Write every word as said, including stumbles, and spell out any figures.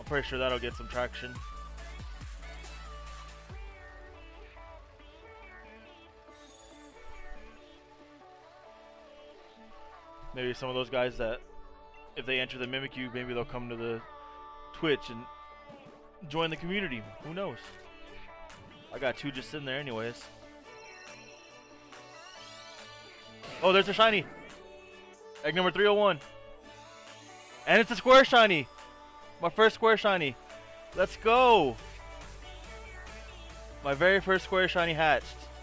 I'm pretty sure that'll get some traction. Maybe some of those guys that, if they enter the Mimikyu, maybe they'll come to the Twitch and join the community. Who knows? I got two just sitting there anyways. Oh, there's a shiny. Egg number three oh one. And it's a square shiny. My first square shiny. Let's go. My very first square shiny hatched.